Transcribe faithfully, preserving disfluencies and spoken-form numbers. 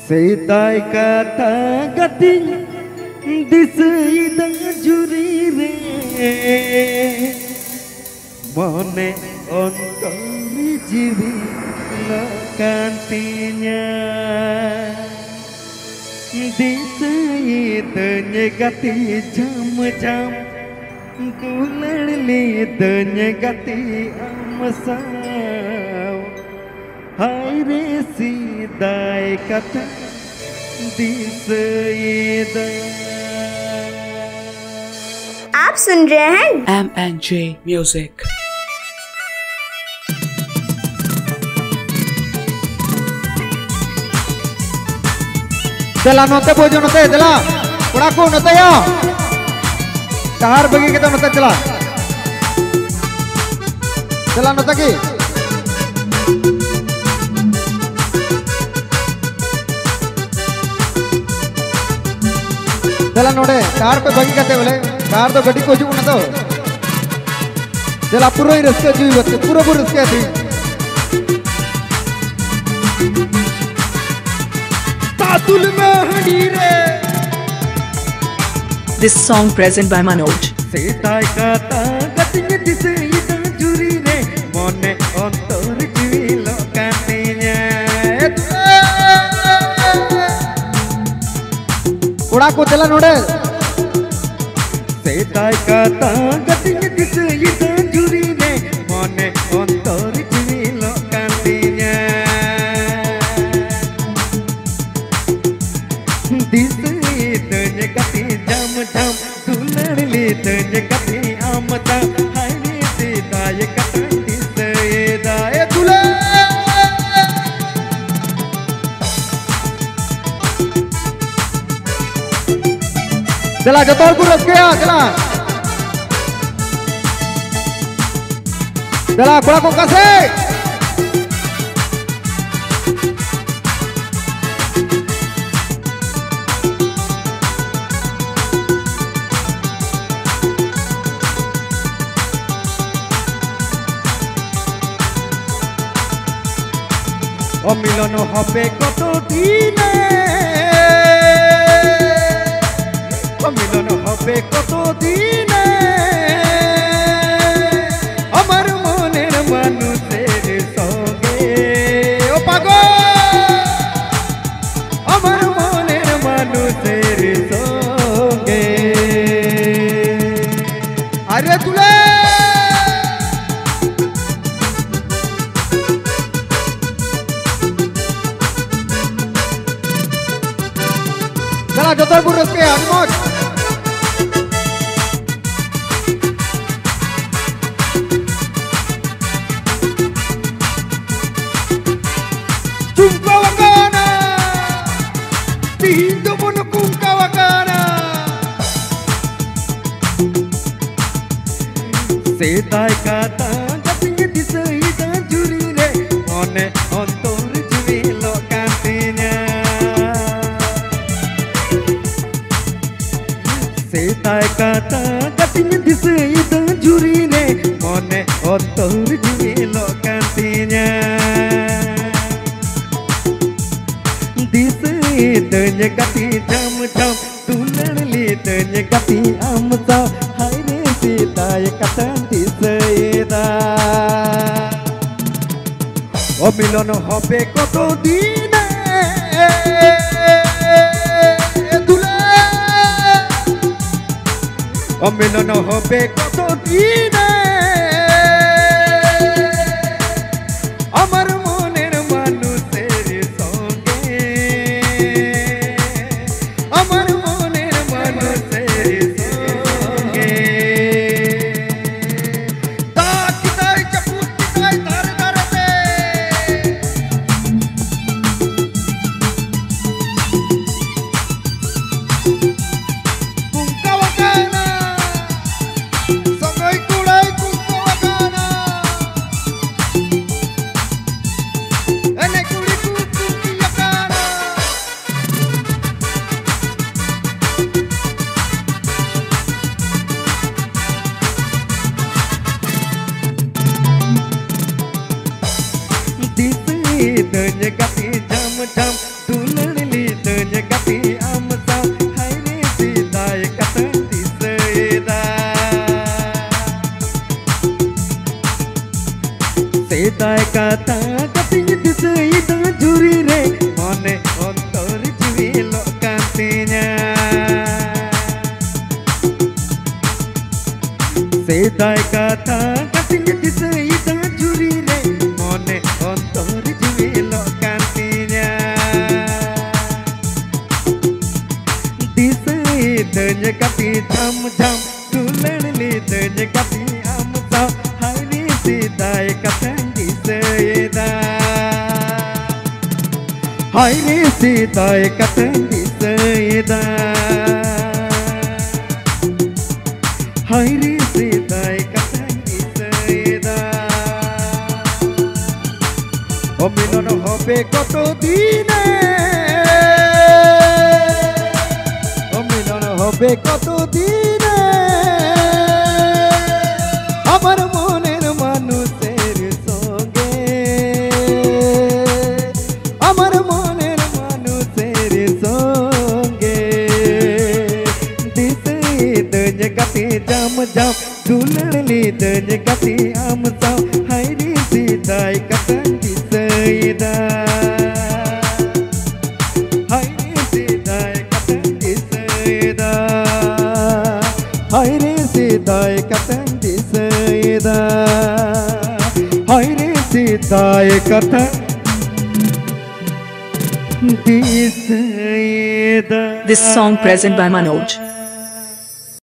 Setai kata gating diseidang juri re Mone ontori jiwi kantinya Diseidanya gati jam-jam Tulalidanya gati amasau Hai resi dai kata आप सुन रहे हैं M N जे music. चला नोते बोझो नोते चला पुड़ा को नोते या कहार बगी के तो नोते चला चला नोते की चला नोड़े कार पे बगी करते बोले कार तो गड्डी को जुग ना तो चला पूरा ही रस्ते जुई बत्ते पूरा पूरा रस्ते थी तातुल में हड़ी रे This song present by Manoj. सेताई काता गतिंग दिसे इधर जुरी रे मोने अंतर जुई लोकानिया उड़ा को चला नोड़े सेताई काता गतिंग दिसे इधर जुरी रे मोने अंतर जुई लोकानिया दिसे इधर गति जम जम तुलड़ली इधर गति आमता हाय रे सेताई काता दिसे दाए तुले चला जतौलपुर रस गया चला चला बड़ा को कसे ओ मिलन হবে কত দিনে মিলন হবে কত দিনে আমার মনের মানুষের সঙ্গে ও পাগল আমার মনের মানুষের সঙ্গে আরে তুলে चला जतौलपुर रस के Hanuman Kungkawakana Tihindo mo na kungkawakana Setai kata gating diseidang juri re Mone ontor juwi lokantinya Setai kata gating diseidang juri re Mone ontor juwi lokantinya Diseidanya gati jam-jam Tulalidanya gati amsa Hai re setai kata diseida O মিলন হবে কত দিনে তুলে ও মিলন হবে কত দিনে আমার মনের মানুষের সঙ্গে আমার মনের মানুষের সঙ্গে তাকি তাই চাপুতি তাই ধারে ধারেতে কুঙ্কাওয়াকানা झम दुलड़ली तुझे कभी आमचा हरी सीताय कथंडी सयदा हरी सीताय कथंडी सयदा हरी सीताय कथंडी सयदा ও মিলন হবে কত দিনে ও মিলন হবে কত দিনে আমার মনের মানুষের সঙ্গে আমার মনের মানুষের সঙ্গে দিতে দজ কাতে জাম জাম দুলড়লি দজ কাতে আমতা হাইরি सीताय कथंडी सयदा हरी सीताय कथंडी सयदा हरी सीताय कथंडी सयदा हरी सीताय कथंडी सयदा. This song present by Manoj.